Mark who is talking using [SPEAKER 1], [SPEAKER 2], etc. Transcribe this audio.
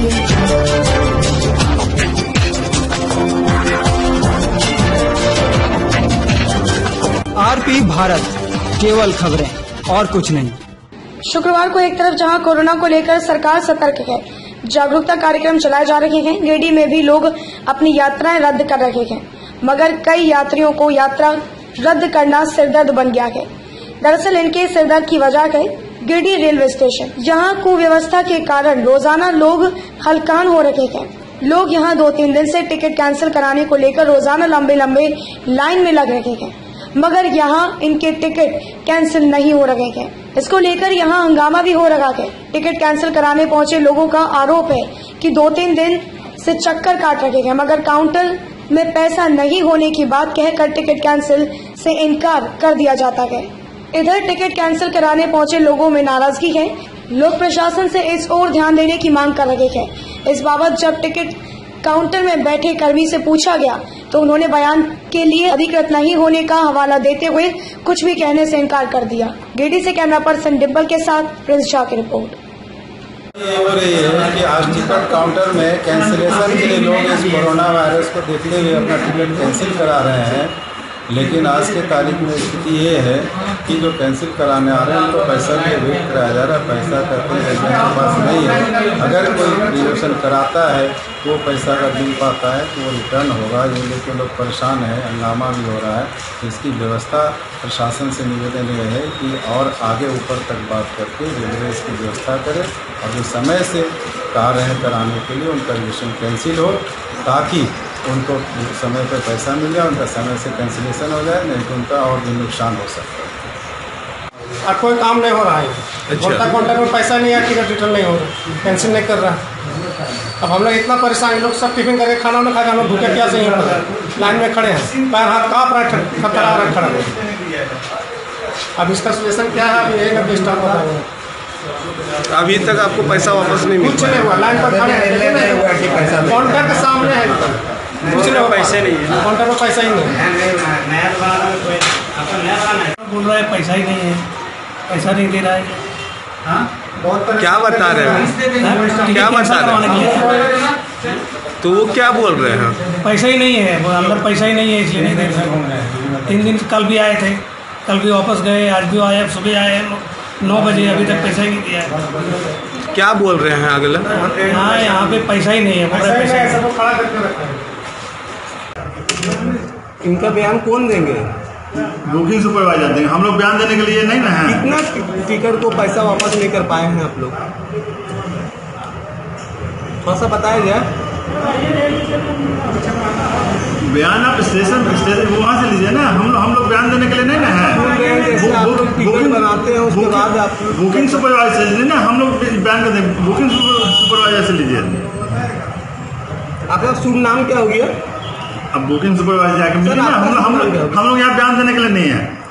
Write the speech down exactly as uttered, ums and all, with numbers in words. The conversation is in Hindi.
[SPEAKER 1] आरपी भारत, केवल खबरें और कुछ नहीं।
[SPEAKER 2] शुक्रवार को एक तरफ जहां कोरोना को लेकर सरकार सतर्क है, जागरूकता कार्यक्रम चलाए जा रहे हैं, गिरिडीह में भी लोग अपनी यात्राएं रद्द कर रहे हैं, मगर कई यात्रियों को यात्रा रद्द करना सिरदर्द बन गया है। दरअसल इनके सिरदर्द की वजह है गिरिडीह रेलवे स्टेशन। यहाँ कुव्यवस्था के कारण रोजाना लोग हलकान हो रहे हैं। लोग यहाँ दो तीन दिन से टिकट कैंसिल कराने को लेकर रोजाना लंबे लंबे लाइन में लग रहे हैं, मगर यहाँ इनके टिकट कैंसिल नहीं हो रहे हैं। इसको लेकर यहाँ हंगामा भी हो रहा है। टिकट कैंसिल कराने पहुंचे लोगों का आरोप है कि दो तीन दिन से चक्कर काट रहे हैं, मगर काउंटर में पैसा नहीं होने की बात कहकर टिकट कैंसिल से इनकार कर दिया जाता है। इधर टिकट कैंसिल कराने पहुंचे लोगों में नाराजगी है। लोग प्रशासन से इस ओर ध्यान देने की मांग कर रहे हैं। इस बाबत जब टिकट काउंटर में बैठे कर्मी से पूछा गया तो उन्होंने बयान के लिए अधिकृत नहीं होने का हवाला देते हुए कुछ भी कहने से इनकार कर दिया। गिरिडीह से कैमरा पर्सन डिम्पल के साथ प्रिंस शाह की रिपोर्ट।
[SPEAKER 3] ये हो रही है कि आज टिकट काउंटर में कैंसिलेशन के लिए लोग इस कोरोना वायरस को देखते हुए अपना टिकट कैंसिल करा रहे हैं, लेकिन आज के तारीख में स्थिति ये है कि जो कैंसिल कराने आ रहे हैं उनको पैसा के वेट कराया जा रहा है। पैसा कहते हैं एजेंट के पास नहीं है। अगर कोई रिजर्वेशन कराता है तो वो पैसा अगर मिल पाता है तो वो रिटर्न होगा। ये लेकर लोग परेशान हैं, हंगामा भी हो रहा है। इसकी व्यवस्था प्रशासन से निवेदन ये है कि और आगे ऊपर तक बात करके रेलवे इसकी व्यवस्था करे और जो समय से कहा रहे कराने के लिए उनका रिजर्वेशन कैंसिल हो, ताकि उनको समय पर पैसा मिल जाए, उनका समय से कैंसिलेशन हो जाए, नहीं तो उनका और भी नुकसान हो सकता है।
[SPEAKER 4] और कोई काम नहीं हो रहा है। अच्छा। काउंटर में पैसा नहीं है, टिकट रिटर्न नहीं हो रहा, कैंसिल नहीं कर रहा। अब हम लोग इतना परेशान, लोग सब टिफिन करके खाना ना खा के हम लोग भूखे प्यासे ही लाइन में खड़े हैं, पैर हाथ काँप रहा है, थरथरा रहा खड़ा है। अब इसका सोल्यूशन क्या है, अभी यही ना स्टाफ बताएंगे।
[SPEAKER 5] अभी तक आपको पैसा वापस नहीं मिला?
[SPEAKER 4] कुछ नहीं हुआ, लाइन पर खड़े हैं, काउंटर के सामने है, कुछ नहीं, पैसे नहीं है, काउंटर में पैसा ही नहीं है।
[SPEAKER 6] बोल रहा है पैसा ही नहीं है, पैसा नहीं दे रहा है।
[SPEAKER 5] क्या बता रहे हैं? क्या बता रहे हैं? तो वो क्या बोल रहे हैं?
[SPEAKER 6] पैसा ही नहीं है, वो अंदर पैसा ही नहीं है, इसलिए नहीं दे रहे। तीन दिन कल भी आए थे, कल भी वापस गए, आज भी आए, सुबह आए नौ बजे, अभी तक पैसा ही नहीं दिया है।
[SPEAKER 5] क्या बोल रहे हैं अगला?
[SPEAKER 6] हाँ, यहाँ पे पैसा ही नहीं है, बोल रहे पैसा ही।
[SPEAKER 7] इनका बयान कौन देंगे?
[SPEAKER 8] बुकिंग सुपरवाइजर देंगे, हम लोग बयान देने के लिए नहीं ना है।
[SPEAKER 7] कितना टिकट को पैसा वापस नहीं कर पाए हैं आप लोग? थोड़ा सा बताया जाए।
[SPEAKER 8] बयान आप स्टेशन स्टेशन वहाँ से लीजिए ना, हम लोग हम लोग बयान देने के लिए नहीं ना है।
[SPEAKER 7] आप लोग टिकट बनाते हैं उसके बाद आप
[SPEAKER 8] बुकिंग सुपरवाइजर से लीजिए ना, हम लोग बयान कर देंगे, बुकिंग सुपरवाइजर से लीजिए।
[SPEAKER 7] आपका शुभ नाम क्या हो गया?
[SPEAKER 8] अब बुकिंग सुपरवाइजर जाके मिलिए ना, हम लोग हम लोग हम लोग यहाँ बयान देने के लिए नहीं है।